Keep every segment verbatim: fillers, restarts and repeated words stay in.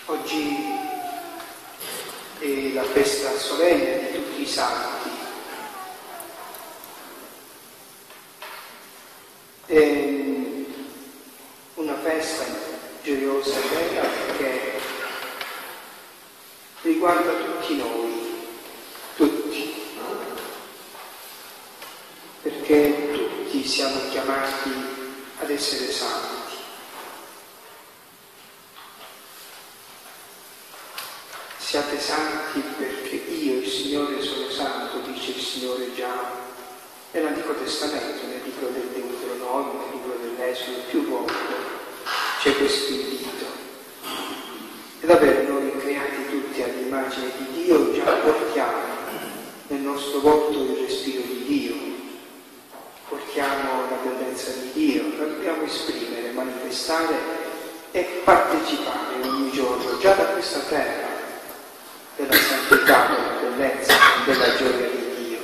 Oggi è la festa solenne di tutti i santi. È una festa gioiosa e bella perché riguarda tutti noi, tutti, perché tutti siamo chiamati ad essere santi. Siate santi perché io, il Signore, sono santo, dice il Signore già nell'Antico Testamento, nel libro del Deuteronomio, nel libro dell'Esodo, più volte c'è questo invito. E davvero noi, creati tutti all'immagine di Dio, già portiamo nel nostro volto il respiro di Dio, portiamo la bellezza di Dio, la dobbiamo esprimere, manifestare e partecipare ogni giorno, già da questa terra, della santità, della bellezza, della gioia di Dio.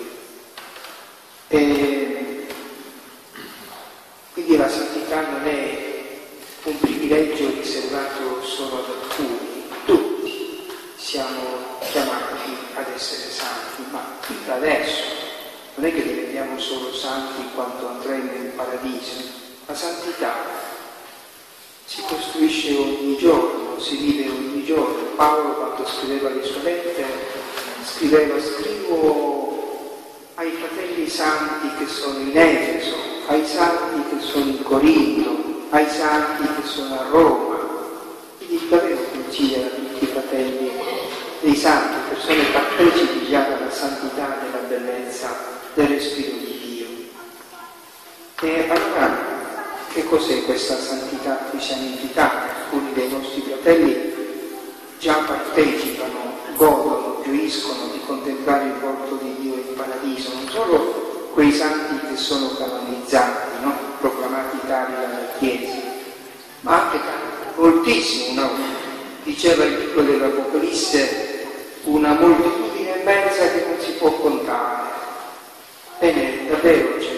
E quindi la santità non è un privilegio riservato solo ad alcuni, tutti siamo chiamati ad essere santi, ma qui da adesso non è che diventiamo solo santi quando andremo in paradiso. La santità si costruisce ogni giorno, si vive ogni giorno. Paolo, quando scriveva le sue lettere, scriveva: scrivo ai fratelli santi che sono in Efeso, ai santi che sono in Corinto, ai santi che sono a Roma. Quindi davvero considera tutti i fratelli dei santi, persone partecipi già della santità, della bellezza, del respiro di Dio. E allora, che cos'è questa santità a cui siamo invitati? Alcuni dei nostri fratelli già partecipano, godono, gioiscono di contemplare il volto di Dio in paradiso, non solo quei santi che sono canonizzati, no? Proclamati tali dalla Chiesa, ma anche tanti, moltissimi, no? Diceva il libro dell'Apocalisse, una moltitudine immensa che non si può contare. Bene, davvero c'è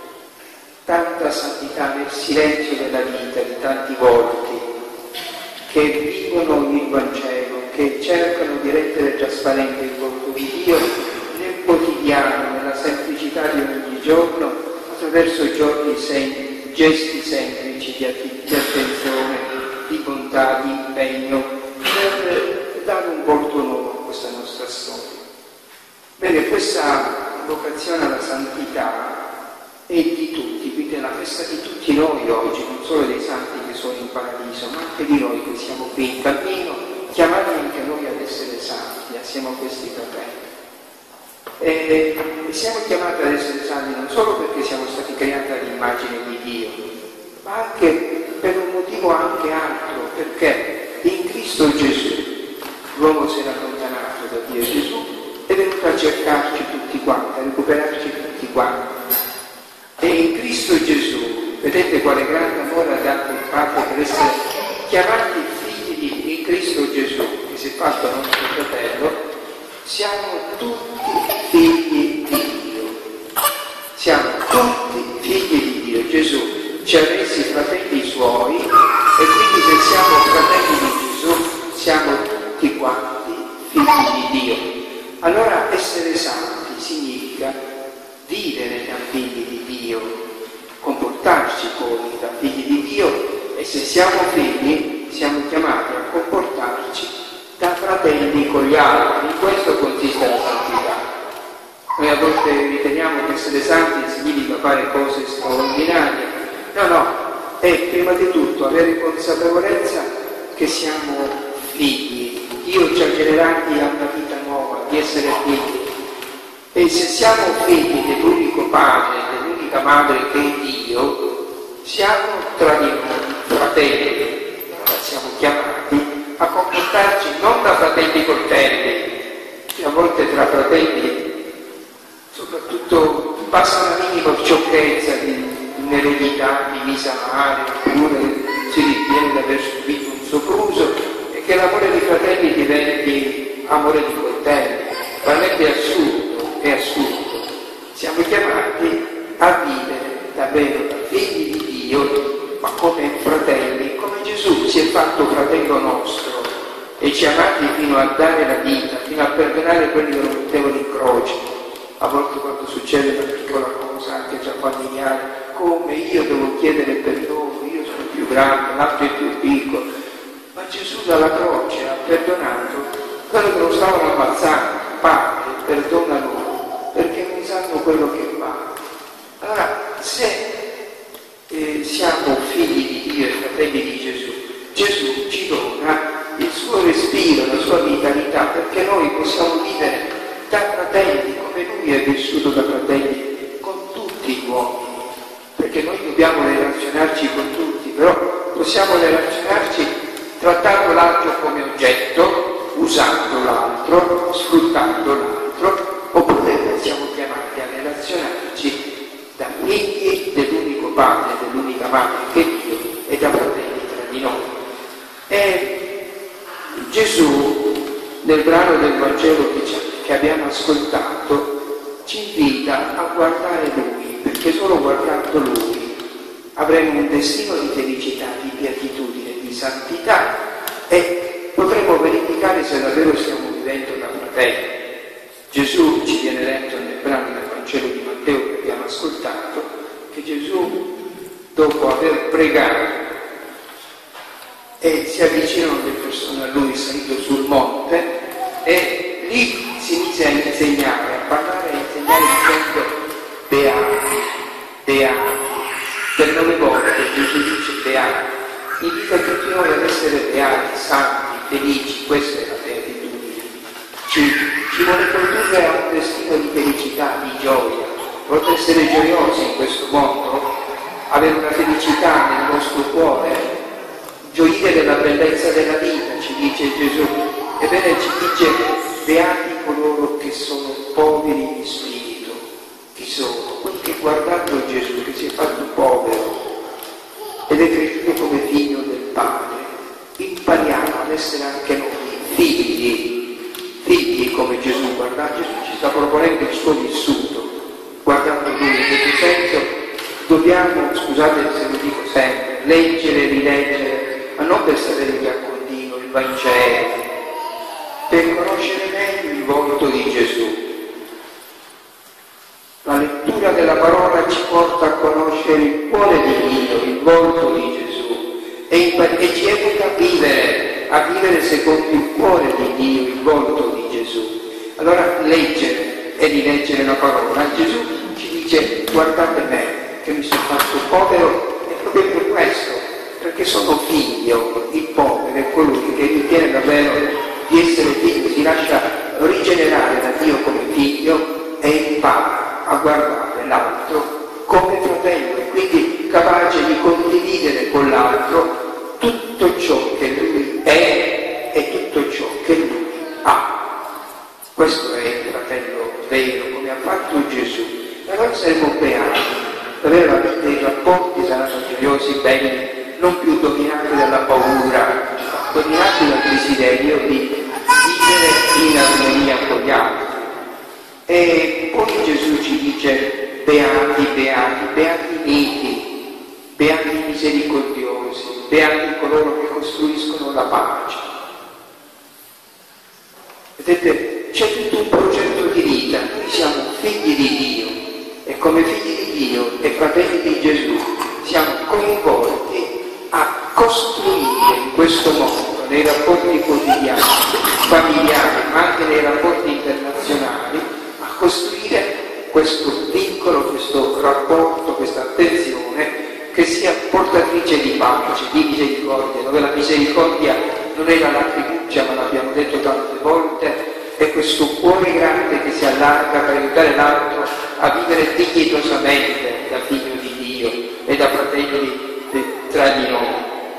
tanta santità nel silenzio della vita di tanti volti che vivono il Vangelo, che cercano di rendere trasparente il volto di Dio nel quotidiano, nella semplicità di ogni giorno, attraverso giorni sem- gesti semplici di, atti- di attenzione, di bontà, di impegno, per dare un volto nuovo a questa nostra storia. Bene, questa vocazione alla santità è di tutti, quindi è la festa di tutti noi oggi, non solo dei santi che sono in paradiso, ma anche di noi che siamo qui in cammino, chiamati anche noi ad essere santi, assieme a questi fratelli. E, e siamo chiamati ad essere santi non solo perché siamo stati creati all'immagine di Dio, ma anche per un motivo anche altro, perché in Cristo Gesù l'uomo si era allontanato da Dio. Gesù è venuto a cercarci tutti quanti, a recuperarci tutti quanti. E in Cristo Gesù, vedete quale grande amore ha dato il Padre per essere chiamati figli di in Cristo Gesù, che si è fatto nostro fratello, siamo tutti figli di Dio. Siamo tutti figli di Dio. Gesù ci ha resi fratelli suoi e quindi se siamo fratelli di Gesù siamo tutti quanti figli di Dio. Allora essere santi significa vivere da figli di Dio, comportarci poi da figli di Dio, e se siamo figli siamo chiamati a comportarci da fratelli con gli altri. In questo consiste la santità. Noi a volte riteniamo che essere santi significa fare cose straordinarie. No, no, è prima di tutto avere consapevolezza che siamo figli. Dio ci ha generati a una vita nuova, di essere figli. E se siamo figli dell'unico padre, dell'unica madre che è Dio, siamo tra di noi fratelli. Allora siamo chiamati a comportarci non da fratelli coltelli, che a volte tra fratelli soprattutto passa una minima sciocchezza di un'eredità divisa male, oppure si ritiene di aver subito un sopruso e che l'amore dei fratelli diventi amore di coltelli. Veramente è assurdo. È assurdo. Siamo chiamati a vivere davvero da figli di Dio, ma come fratelli, come Gesù si è fatto fratello nostro. e ci ha amati fino a dare la vita, fino a perdonare quelli che lo mettevano in croce. A volte quando succede una piccola cosa, anche già familiare, come io devo chiedere perdono, io sono più grande, l'altro è più piccolo, ma Gesù dalla croce ha perdonato quello che lo stavano ammazzando. Padre, perdona loro, perché non sanno quello che fanno. Allora, se eh, siamo figli di Dio e fratelli di Gesù, Gesù ci dona il suo respiro, la sua vitalità, perché noi possiamo vivere da fratelli, come lui è vissuto da fratelli, con tutti gli uomini, perché noi dobbiamo relazionarci con tutti, però possiamo relazionarci trattando l'altro come oggetto, usando l'altro, sfruttando l'altro, oppure siamo chiamati a relazionarci da figli dell'unico padre, dell'unica madre che è Dio, e da fratelli tra di noi. E Gesù, nel brano del Vangelo che, che abbiamo ascoltato, ci invita a guardare Lui, perché solo guardando Lui avremo un destino di felicità, di beatitudine, di santità, e potremo verificare se davvero stiamo vivendo da fratelli. Gesù, ci viene letto nel brano del Vangelo di Matteo che abbiamo ascoltato, che Gesù, dopo aver pregato e si avvicinano le persone a lui salito sul monte, e lì si inizia a insegnare, a parlare e a insegnare dicendo beati, beati. Per nove volte Gesù dice beati, invita tutti noi ad essere beati, santi, felici. Questa è la beatitudine. Ci, ci vuole condurre a un destino di felicità, di gioia. Potremmo essere gioiosi in questo mondo, avere una felicità nel nostro cuore, gioire della bellezza della vita, ci dice Gesù. Ebbene, ci dice beati coloro che sono poveri di spirito. Chi sono? Quelli che guardando Gesù, che si è fatto povero ed è cresciuto come figlio del Padre, impariamo ad essere anche noi figli, figli come Gesù. Guardate, Gesù ci sta proponendo il suo vissuto, guardando Lui. In questo senso dobbiamo, scusate se lo dico sempre, leggere, rileggere, ma non per sapere via continuo il Vangelo, per conoscere meglio il volto di Gesù. La lettura della parola ci porta a conoscere il cuore di Dio, il volto di Gesù, e, e ci educa a vivere, a vivere secondo il cuore di Dio, il volto di Gesù. Allora leggere e rileggere la parola. Gesù ci dice guardate me, che mi sono fatto povero, e proprio per questo, perché sono figlio. Il povero è colui che ritiene davvero di essere figlio, si lascia rigenerare da Dio come figlio e impara a guardare l'altro come fratello, e quindi capace di condividere con l'altro tutto ciò che lui è e tutto ciò che lui ha. Questo è il fratello vero, come ha fatto Gesù. E allora saremo beati, davvero la vita e i rapporti saranno gioiosi, belli, non più dominati dalla paura, dominati dal desiderio di vivere in armonia con gli altri. E poi Gesù ci dice beati, beati, beati miti, beati misericordiosi, beati coloro che costruiscono la pace. Vedete, c'è tutto un progetto di vita. Noi siamo figli di Dio e come figli di Dio e fratelli di Gesù siamo coinvolti a costruire in questo mondo, nei rapporti quotidiani, familiari, ma anche nei rapporti internazionali, a costruire questo vincolo, questo rapporto, questa attenzione che sia portatrice di pace, di misericordia, dove la misericordia non è la lacrimuccia, ma l'abbiamo detto tante volte, è questo cuore grande che si allarga per aiutare l'altro a vivere dignitosamente da figlio di Dio e da fratello di, di, tra di noi.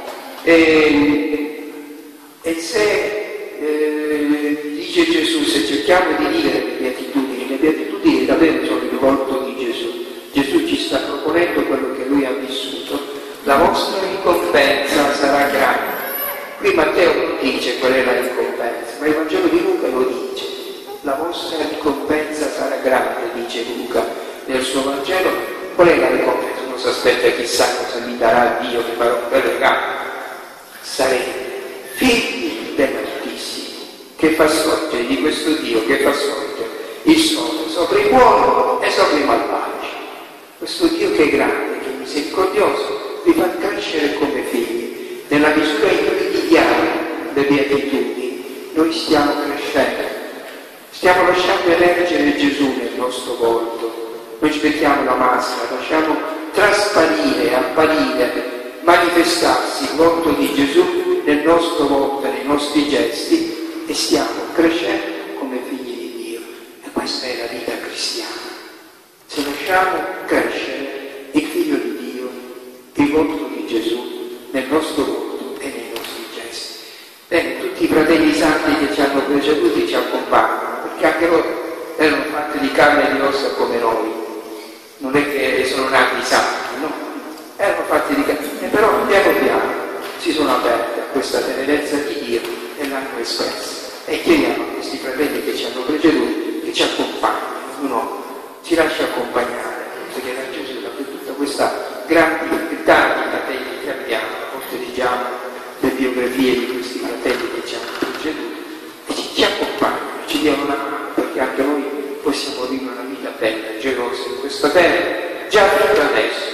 E, e se, eh, dice Gesù, se cerchiamo di vivere le beatitudini, le beatitudini davvero sono il volto di Gesù. Gesù ci sta proponendo quello che lui ha vissuto. La vostra ricompensa sarà grande. Qui Matteo non dice qual è la ricompensa, ma il Vangelo di Luca lo dice. La vostra ricompensa sarà grande, dice Luca nel suo Vangelo. Qual è la ricompensa? Non si aspetta chissà cosa mi darà Dio, che farò un bel regalo. Sarete figli della giustizia. fa sorgere, di questo Dio che fa sorgere il sole sopra i buoni e sopra i malvagi. Questo Dio che è grande, che è misericordioso, vi fa crescere come figli. Nella misura in cui viviamo le beatitudini, noi stiamo crescendo, stiamo lasciando emergere Gesù nel nostro volto. Noi ci mettiamo la maschera, lasciamo trasparire, apparire, manifestarsi il volto di Gesù nel nostro volto, nei nostri gesti, e stiamo crescendo come figli di Dio. E questa è la vita cristiana. Se lasciamo crescere il Figlio di Dio, il volto di Gesù, nel nostro volto e nei nostri gesti. Bene, tutti i fratelli santi che ci hanno preceduti ci accompagnano, perché anche loro erano fatti di carne e di ossa come noi. Non è che sono nati santi, no? Erano fatti di carne, e però piano piano si sono aperti a questa tenerezza di Dio e l'hanno espressa. E chiediamo a questi fratelli che ci hanno preceduti che ci accompagnino, ognuno ci lascia accompagnare, perché da Gesù, da tutta questa grande tanti fratelli che abbiamo, a volte leggiamo le biografie di questi fratelli che ci hanno preceduti e ci, ci accompagnano, ci diano una mano, perché anche noi possiamo vivere una vita bella, gelosa in questa terra, già fin da adesso.